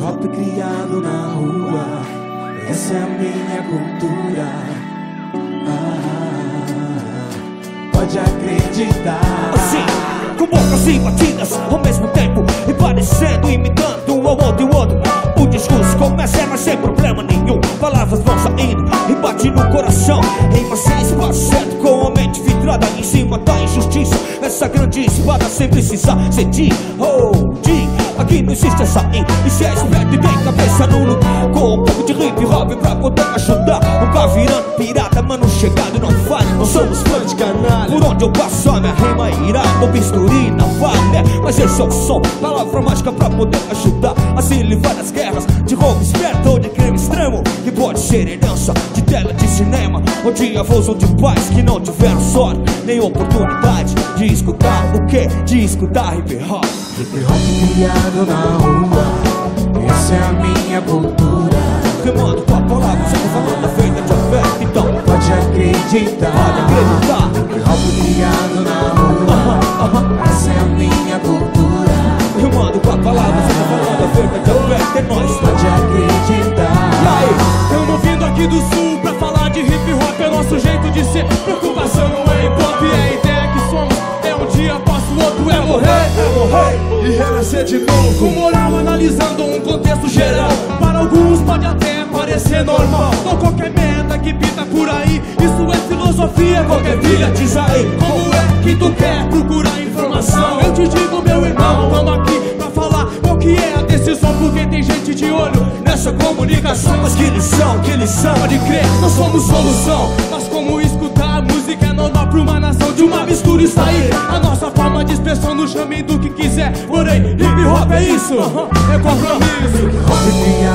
hop criado na rua, essa é a minha cultura. Pode acreditar. Assim, com bocas e batidas ao mesmo tempo, e parecendo, imitando um ao outro e o outro. O discurso começa, mas sem problema nenhum. Palavras vão saindo e bate no coração. Em macio espaço certo, com a mente vidrada em cima da injustiça. Essa grande espada sem precisar ser de aqui não existe essa e se é esperto e tem cabeça no lugar, com um pouco de hip hop pra poder ajudar. Nunca virando pirata, mano chegado não falha. Não somos fãs de canalha. Por onde eu passo a minha rima irá no bisturi na falha. Mas esse é o som, palavra mágica pra poder ajudar a se livrar das guerras de roubo esperto ou de crime extremo, que pode ser herança de tela de cinema, ou de avós ou de pais que não tiveram sorte nem oportunidade de escutar o que? De escutar hip hop. Hip hop criado na rua, essa é a minha cultura. Rimando com a palavra, você tá falando feita de afeto, então pode acreditar. Pode acreditar. Hip hop criado na rua, essa é a minha cultura. Rimando com a palavra, você tá falando feita de afeto, é nóis. Pode acreditar. E aí? Tamo vindo aqui do sul pra falar de hip hop, é nosso jeito de ser. Preocupação não é hip hop, é a ideia que somos. É um dia após o outro, é morrer e renascer de novo. Com moral, analisando um contexto geral. Para alguns pode até parecer normal, ou qualquer merda que pinta por aí. Isso é filosofia, qualquer filha diz aí. Como é que tu quer procurar informação? Eu te digo, meu irmão, tamo aqui pra falar qual que é a decisão, porque tem gente de olho nessa comunicação. Mas que lição, pode crer, não somos solução. Mas como escutar a música é normal pra uma nação. De uma mistura está aí a nossa forma de expressão, no chame do que quiser. Porém, hip hop é isso, é compromisso. Hip hop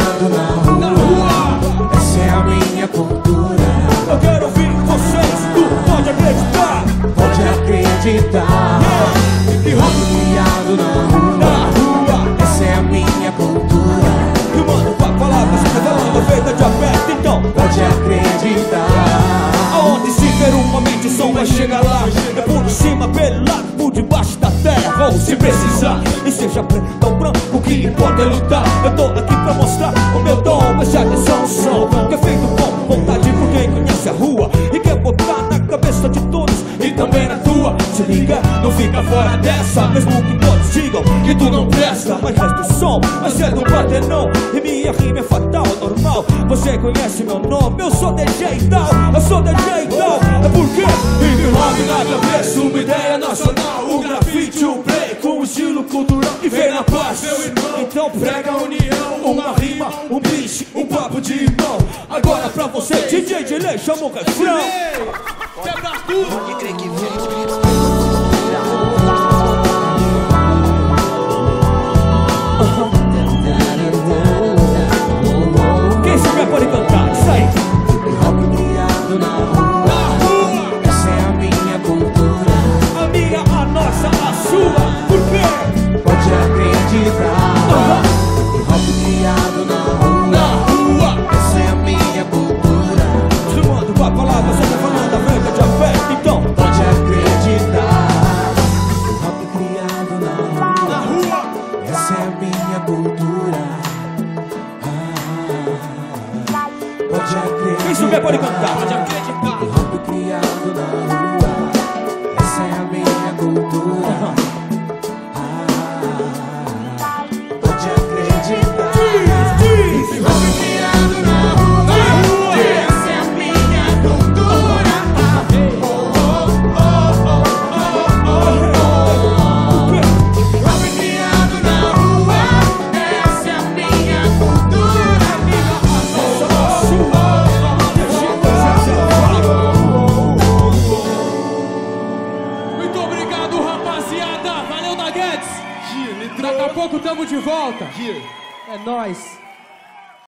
criado na rua, essa é a minha cultura. Eu quero ouvir vocês, tu pode acreditar. Pode acreditar. Hip hop criado na rua, essa é a minha cultura. Rimando com a palavra, você tá falando feita de afeto, então pode acreditar. Aonde se ver uma mente, o som vai chegar lá. É por cima, pelo lado, por debaixo da terra, ou se precisar. E seja preto ou branco, o que importa é lutar. Eu tô aqui pra mostrar o meu dom, preste atenção no som, que é feito com vontade por quem conhece a rua e quer botar na cabeça de todos e também na tua. Se liga, não fica fora dessa, mesmo que todos digam que tu não presta. Mas resta o som, mas é do baterão, e minha rima é fatal, normal. Você conhece meu nome, eu sou DJ Tal, eu sou DJ Tal. É porque hip hop na cabeça, uma ideia nacional. O grafite, o break, um estilo cultural que vem na paz, meu irmão. Então prega a união, uma rima, um beat, um papo de irmão. Agora pra você, DJ Delay, chama o refrão. Quebra tudo. Quem souber pode cantar, isso aí. Hip hop criado na rua, essa é a minha cultura. A minha, a nossa, a sua, por quê? Pode acreditar. Hip hop criado na rua, essa é a minha cultura. Rimando com a palavra, você tá falando a branca de afeto, então Pode acreditar. Hip hop criado na rua, essa é a minha cultura. Pode acreditar. quem souber pode cantar. Pode acreditar. Hip hop criado na rua, essa é a minha cultura. Pode acreditar. Hip hop criado na rua, essa é a minha cultura. Hip hop criado na rua, essa é a minha cultura. Muito obrigado, rapaziada. Valeu, Nuggets. Daqui a pouco tamo de volta. É nóis.